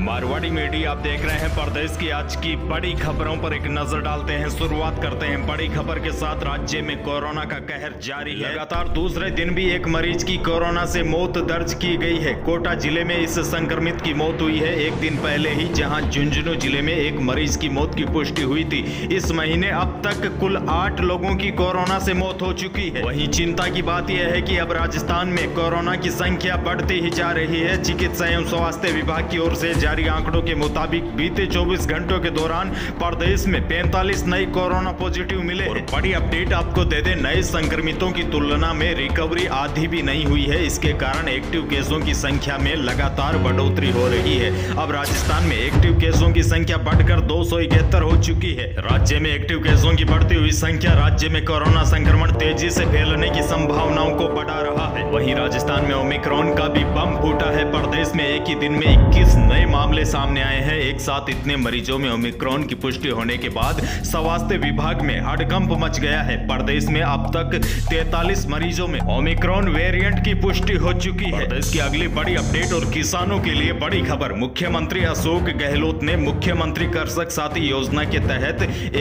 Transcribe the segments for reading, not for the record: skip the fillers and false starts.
Marwari media आप देख रहे हैं। प्रदेश की आज की बड़ी खबरों पर एक नजर डालते हैं। शुरुआत करते हैं बड़ी खबर के साथ। राज्य में कोरोना का कहर जारी है। लगातार दूसरे दिन भी एक मरीज की कोरोना से मौत दर्ज की गई है। कोटा जिले में इस संक्रमित की मौत हुई है। एक दिन पहले ही जहां झुंझुनू जिले में एक मरीज की मौत की पुष्टि हुई थी। इस महीने अब तक कुल 8 लोगों की कोरोना से मौत हो चुकी है। वहीं चिंता की बात यह है कि अब राजस्थान में कोरोना की संख्या बढ़ती ही जा रही है। चिकित्सा एवं स्वास्थ्य विभाग की ओर से जारी आंकड़ों के मुताबिक बीते 24 घंटों के दौरान प्रदेश में 45 नए कोरोना पॉजिटिव मिले। और बड़ी अपडेट आपको दे दें, नए संक्रमितों की तुलना में रिकवरी आधी भी नहीं हुई है। इसके कारण एक्टिव केसों की संख्या में लगातार बढ़ोतरी हो रही है। अब राजस्थान में एक्टिव केसों की संख्या बढ़कर 271 हो चुकी है। राज्य में एक्टिव केसों की बढ़ती हुई संख्या राज्य में कोरोना संक्रमण तेजी से फैलने की संभावनाओं को बढ़ा रहा है। वहीं राजस्थान में ओमिक्रॉन का भी बम फूटा है। प्रदेश में एक ही दिन में 21 नए मामले सामने आए हैं। एक साथ इतने मरीजों में ओमिक्रॉन की पुष्टि होने के बाद स्वास्थ्य विभाग में हड़कंप मच गया है। प्रदेश में अब तक 43 मरीजों में ओमिक्रॉन वेरिएंट की पुष्टि हो चुकी है। प्रदेश की अगली बड़ी अपडेट और किसानों के लिए बड़ी खबर। मुख्यमंत्री अशोक गहलोत ने मुख्यमंत्री कृषक साथी योजना के तहत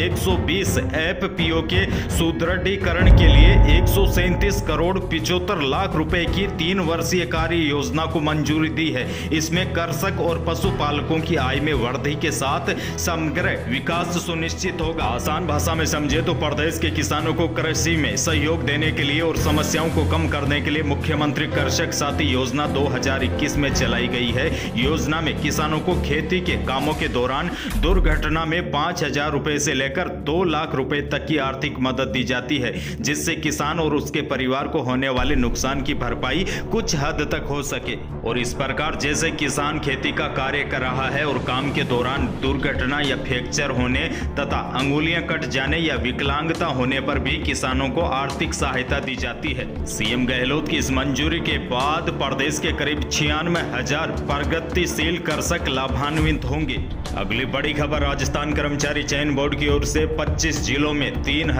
120 एफपीओ के सुदृढ़ीकरण के लिए 137 करोड़ 75 लाख रुपए की 3 वर्षीय कार्य योजना को मंजूरी दी है। इसमें कृषक और पशुपालकों की आय में वृद्धि के साथ समग्र विकास सुनिश्चित होगा। आसान भाषा में समझे तो प्रदेश के किसानों को कृषि में सहयोग देने के लिए और समस्याओं को कम करने के लिए मुख्यमंत्री कृषक साथी योजना 2021 में चलाई गई है। योजना में किसानों को खेती के कामों के दौरान दुर्घटना में 5,000 रुपए से लेकर 2 लाख रुपए तक की आर्थिक मदद दी जाती है, जिससे किसान और उसके परिवार को होने वाले नुकसान की भरपाई कुछ हद तक हो सके। और इस प्रकार जैसे किसान खेती का कार्य कर रहा है और काम के दौरान दुर्घटना या फ्रैक्चर होने तथा अंगुलियां कट जाने या विकलांगता होने पर भी किसानों को आर्थिक सहायता दी जाती है। सीएम गहलोत की इस मंजूरी के बाद प्रदेश के करीब 96,000 प्रगतिशील कृषक लाभान्वित होंगे। अगली बड़ी खबर, राजस्थान कर्मचारी चयन बोर्ड की ओर से 25 जिलों में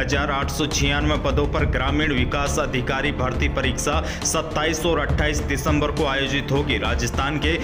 3,896 पदों पर ग्रामीण विकास अधिकारी भर्ती परीक्षा 27 और 28 दिसंबर को आयोजित होगी। राजस्थान के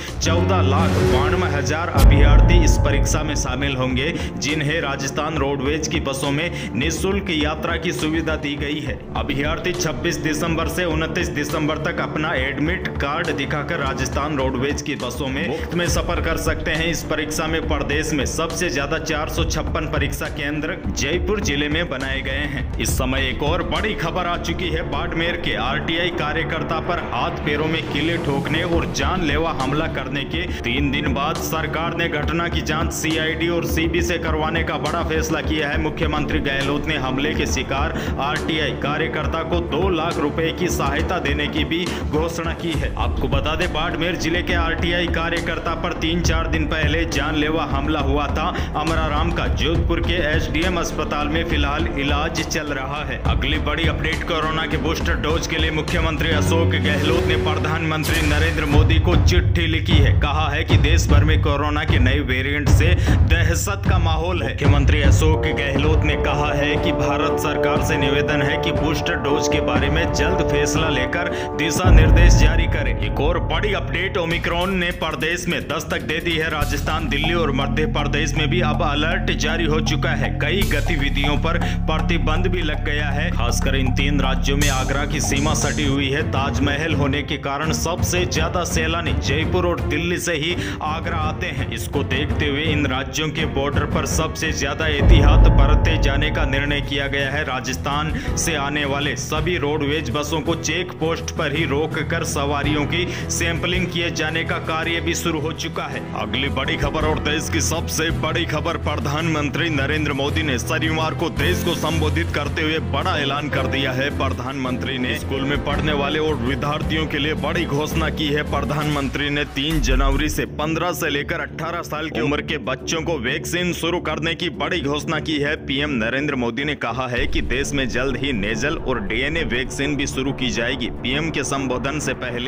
14,92,000 अभ्यर्थी इस परीक्षा में शामिल होंगे, जिन्हें राजस्थान रोडवेज की बसों में निःशुल्क यात्रा की सुविधा दी गई है। अभ्यर्थी 26 दिसंबर से 29 दिसंबर तक अपना एडमिट कार्ड दिखाकर राजस्थान रोडवेज की बसों में मुफ्त में सफर कर सकते हैं। इस परीक्षा में प्रदेश में सबसे ज्यादा 456 परीक्षा केंद्र जयपुर जिले में बनाए गए हैं। इस समय एक और बड़ी खबर आ चुकी है। बाड़मेर के आरटीआई कार्यकर्ता पर हाथ पैरों में कीले ठोकने और जानलेवा हमला करने के 3 दिन बाद सरकार ने घटना की जांच सीआईडी और सीबी से करवाने का बड़ा फैसला किया है। मुख्यमंत्री गहलोत ने हमले के शिकार आरटीआई कार्यकर्ता को 2 लाख रुपए की सहायता देने की भी घोषणा की है। आपको बता दें, बाड़मेर जिले के आरटीआई कार्यकर्ता पर 3-4 दिन पहले जानलेवा हमला हुआ था। अमराराम का जोधपुर के एसडीएम अस्पताल में फिलहाल इलाज चल रहा है। अगली बड़ी अपडेट, कोरोना के बूस्टर डोज के लिए मुख्यमंत्री अशोक गहलोत ने प्रधानमंत्री नरेंद्र मोदी को चिट्ठी लिखी है। कहा है कि देश भर में कोरोना के नए वेरिएंट से दहशत का माहौल है। मुख्यमंत्री अशोक गहलोत ने कहा है कि भारत सरकार से निवेदन है कि बूस्टर डोज के बारे में जल्द फैसला लेकर दिशा निर्देश जारी करे। एक और बड़ी अपडेट, ओमिक्रॉन ने प्रदेश में दस्तक दे दी है। राजस्थान, दिल्ली और मध्य प्रदेश में भी अब अलर्ट जारी हो चुका है। कई गतिविधियों पर प्रतिबंध भी लग गया है। खासकर इन 3 राज्यों में आगरा की सीमा सटी हुई है। ताजमहल होने के कारण सबसे ज्यादा सैलानी जयपुर और दिल्ली से ही आगरा आते हैं। इसको देखते हुए इन राज्यों के बॉर्डर पर सबसे ज्यादा एहतियात बरते जाने का निर्णय किया गया है। राजस्थान से आने वाले सभी रोडवेज बसों को चेक पोस्ट पर ही रोककर सवारियों की सैंपलिंग किए जाने का कार्य भी शुरू हो चुका है। अगली बड़ी खबर और देश की सबसे बड़ी खबर, प्रधानमंत्री नरेंद्र मोदी ने शनिवार को देश को संबोधित करते हुए बड़ा ऐलान कर दिया है। प्रधानमंत्री ने स्कूल में पढ़ने वाले और विद्यार्थियों के लिए बड़ी घोषणा की है। प्रधानमंत्री ने 3 जनवरी से 15 से लेकर 18 साल की उम्र के बच्चों को वैक्सीन शुरू करने की बड़ी घोषणा की है। पीएम नरेंद्र मोदी ने कहा है कि देश में जल्द ही नेजल और डीएनए वैक्सीन भी शुरू की जाएगी। पीएम के संबोधन से पहले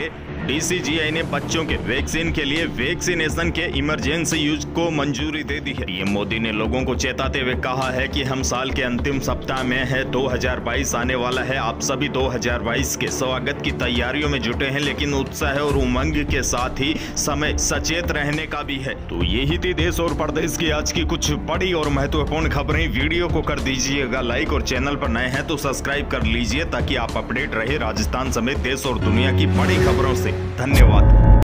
DCGI ने बच्चों के वैक्सीन के लिए वैक्सीनेशन के इमरजेंसी यूज को मंजूरी दे दी है। पीएम मोदी ने लोगों को चेताते हुए कहा है कि हम साल के अंतिम सप्ताह में है, 2022 आने वाला है। आप सभी 2022 के स्वागत की तैयारियों में जुटे हैं, लेकिन उत्साह और उमंग के साथ ही समय सचेत रहने का भी है। तो यही थी देश और प्रदेश की आज की कुछ बड़ी और महत्वपूर्ण खबरें। वीडियो को कर दीजिएगा लाइक और चैनल पर नए हैं तो सब्सक्राइब कर लीजिए ताकि आप अपडेट रहे राजस्थान समेत देश और दुनिया की बड़ी खबरों से। धन्यवाद।